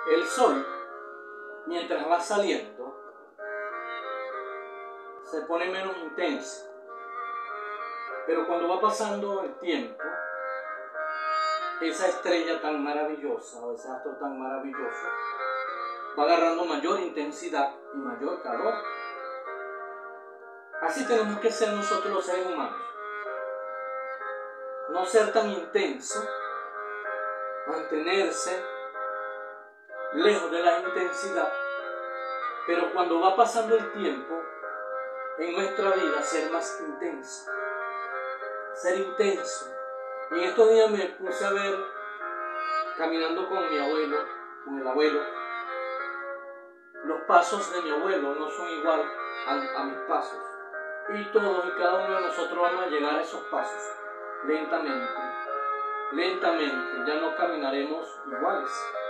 El sol, mientras va saliendo, se pone menos intenso. Pero cuando va pasando el tiempo, esa estrella tan maravillosa, o ese astro tan maravilloso, va agarrando mayor intensidad y mayor calor. Así tenemos que ser nosotros los seres humanos. No ser tan intenso, mantenerse lejos de la intensidad, pero cuando va pasando el tiempo, en nuestra vida ser más intenso. Ser intenso. Y en estos días me puse a ver, caminando con mi abuelo, con el abuelo, los pasos de mi abuelo no son igual a mis pasos. Y todos y cada uno de nosotros vamos a llegar a esos pasos lentamente, lentamente, ya no caminaremos iguales.